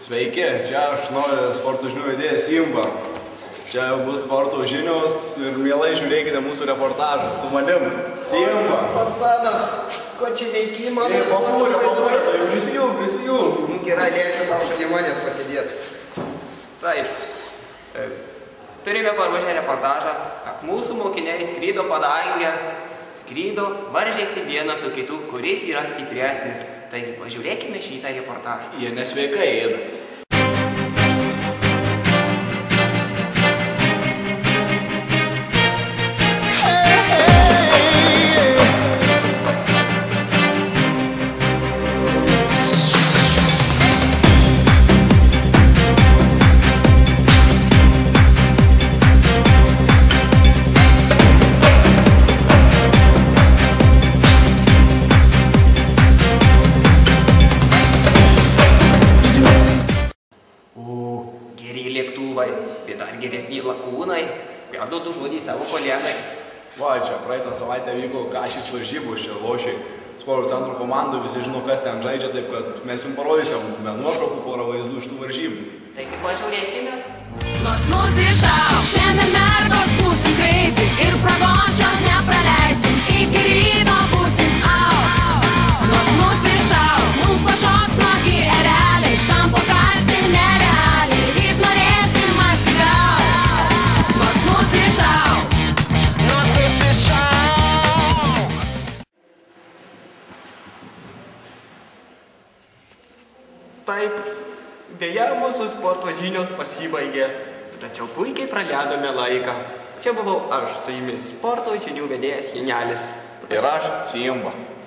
Sveiki, čia aš noriu sporto žinių vedėjas Simba. Čia bus sporto žinios ir mielai žiūrėkite mūsų reportažą su manim. Simba. Pansanas, ko čia veiki, mano Papūrė, prisijung. Nu, gerai, leisiu tau šalia manęs pasidėti. Taip. Turime paruošę reportažą, kad mūsų mokiniai skrydo padangę, varžėsi vienas su kitu, kuris yra stipresnis. Taigi pažiūrėkime šitą reportažą. Jie nesveikai ėda. Geri lėktuvai, bet dar geresni lakūnai. Perduodu žodį savo kolegai. Va, čia praeitą savaitę vyko Kašys varžybos, čia lošiai sporto centro komandų, visi žino, kas ten žaidžia, taip kad mes jums parodysim nuotraukų porą vaizdų iš tų varžybų. Taigi pažiūrėkime. Nors nusišau, šiandien merdos būsim crazy ir progos šios nepraleisim, iki ryto būsim out. Nors nusišau, mums pašoks smagi ereliai, šampo kalsim nerealiai, ryt norėsim atsigaut. Nors nusišau. Taip, deja mūsų sporto žinios pasibaigė, tačiau puikiai praleidome laiką. Čia buvau aš su jumis, sporto žinių vedėjas Janelis. Ir aš Simba.